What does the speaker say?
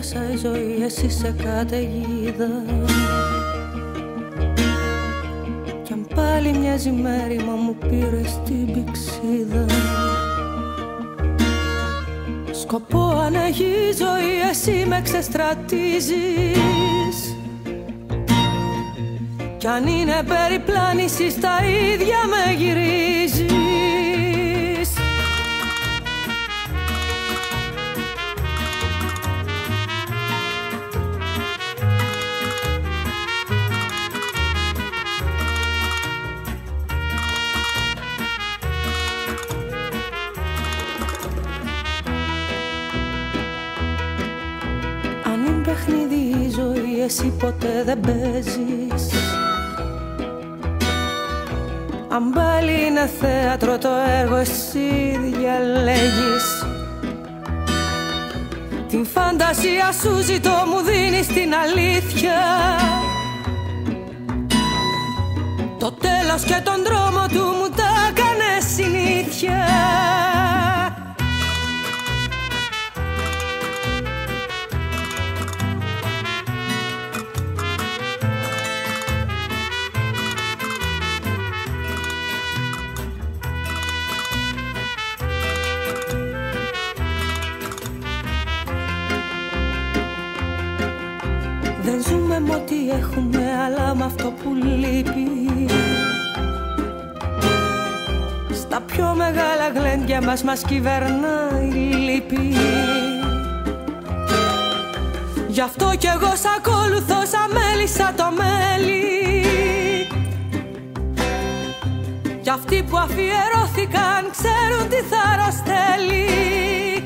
θάλασσα η ζωή, εσύ σε καταιγίδα. Κι αν πάλι μοιάζει μέρη, μα μου πήρες την πηξίδα. Σκοπό αν έχει η ζωή, εσύ με ξεστρατίζεις. Κι αν είναι περιπλάνηση, στα ίδια με γυρίζεις. Αν είναι παιχνίδι η ζωή, εσύ ποτέ δεν παίζεις. Αν πάλι είναι θέατρο το έργο, εσύ διαλέγεις. Την φαντασία σου ζητώ, μου δίνεις την αλήθεια. Το τέλος και τον δρόμο του μου τα έκανες συνήθεια. Δεν ζούμε με ό,τι έχουμε, αλλά με αυτό που λείπει. Στα πιο μεγάλα γλέντια μας κυβερνάει η λύπη. Γι' αυτό κι εγώ σ' ακολουθώ σαν μέλισσα το μέλι. Κι αυτοί που αφιερώθηκαν ξέρουν τι θάρρος θέλει.